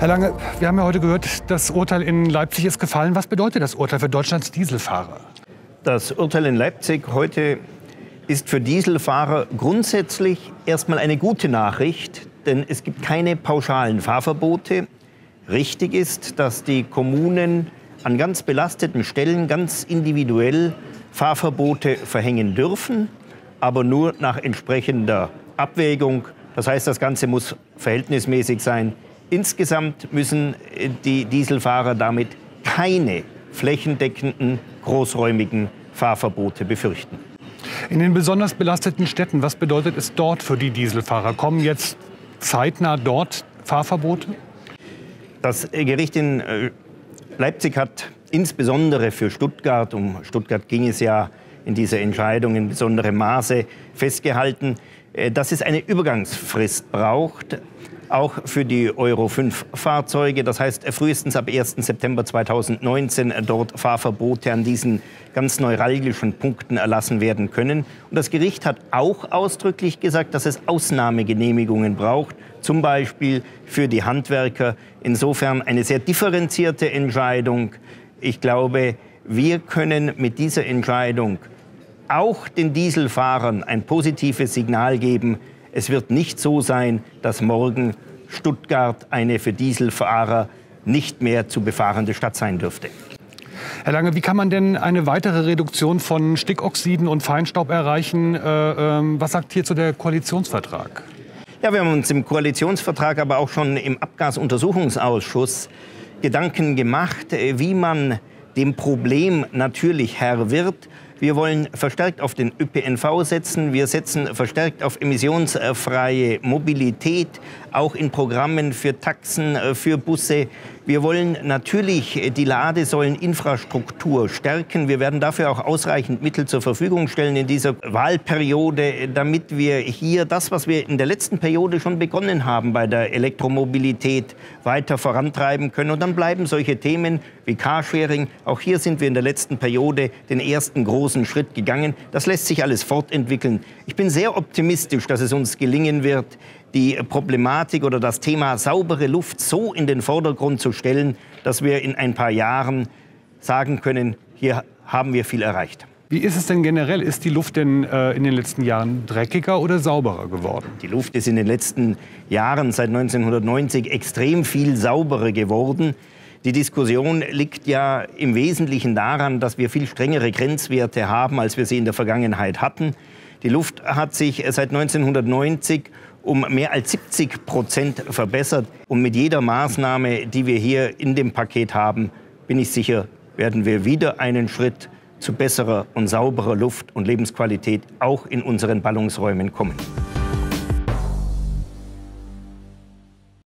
Herr Lange, wir haben ja heute gehört, das Urteil in Leipzig ist gefallen. Was bedeutet das Urteil für Deutschlands Dieselfahrer? Das Urteil in Leipzig heute ist für Dieselfahrer grundsätzlich erstmal eine gute Nachricht, denn es gibt keine pauschalen Fahrverbote. Richtig ist, dass die Kommunen an ganz belasteten Stellen ganz individuell Fahrverbote verhängen dürfen, aber nur nach entsprechender Abwägung. Das heißt, das Ganze muss verhältnismäßig sein. Insgesamt müssen die Dieselfahrer damit keine flächendeckenden, großräumigen Fahrverbote befürchten. In den besonders belasteten Städten, was bedeutet es dort für die Dieselfahrer? Kommen jetzt zeitnah dort Fahrverbote? Das Gericht in Leipzig hat insbesondere für Stuttgart, um Stuttgart ging es ja in dieser Entscheidung in besonderem Maße, festgehalten, dass es eine Übergangsfrist braucht, auch für die Euro-5-Fahrzeuge. Das heißt, frühestens ab 1. September 2019 dort Fahrverbote an diesen ganz neuralgischen Punkten erlassen werden können. Und das Gericht hat auch ausdrücklich gesagt, dass es Ausnahmegenehmigungen braucht, zum Beispiel für die Handwerker. Insofern eine sehr differenzierte Entscheidung. Ich glaube, wir können mit dieser Entscheidung auch den Dieselfahrern ein positives Signal geben. Es wird nicht so sein, dass morgen Stuttgart eine für Dieselfahrer nicht mehr zu befahrende Stadt sein dürfte. Herr Lange, wie kann man denn eine weitere Reduktion von Stickoxiden und Feinstaub erreichen? Was sagt hierzu der Koalitionsvertrag? Ja, wir haben uns im Koalitionsvertrag, aber auch schon im Abgasuntersuchungsausschuss Gedanken gemacht, wie man dem Problem natürlich Herr wird. Wir wollen verstärkt auf den ÖPNV setzen. Wir setzen verstärkt auf emissionsfreie Mobilität, auch in Programmen für Taxen, für Busse. Wir wollen natürlich die Ladesäuleninfrastruktur stärken. Wir werden dafür auch ausreichend Mittel zur Verfügung stellen in dieser Wahlperiode, damit wir hier das, was wir in der letzten Periode schon begonnen haben bei der Elektromobilität, weiter vorantreiben können. Und dann bleiben solche Themen wie Carsharing. Auch hier sind wir in der letzten Periode den ersten großen Schritt gegangen. Das lässt sich alles fortentwickeln. Ich bin sehr optimistisch, dass es uns gelingen wird, die Problematik oder das Thema saubere Luft so in den Vordergrund zu stellen, dass wir in ein paar Jahren sagen können, hier haben wir viel erreicht. Wie ist es denn generell? Ist die Luft denn in den letzten Jahren dreckiger oder sauberer geworden? Die Luft ist in den letzten Jahren, seit 1990, extrem viel sauberer geworden. Die Diskussion liegt ja im Wesentlichen daran, dass wir viel strengere Grenzwerte haben, als wir sie in der Vergangenheit hatten. Die Luft hat sich seit 1990 um mehr als 70% verbessert. Und mit jeder Maßnahme, die wir hier in dem Paket haben, bin ich sicher, werden wir wieder einen Schritt zu besserer und sauberer Luft und Lebensqualität auch in unseren Ballungsräumen kommen.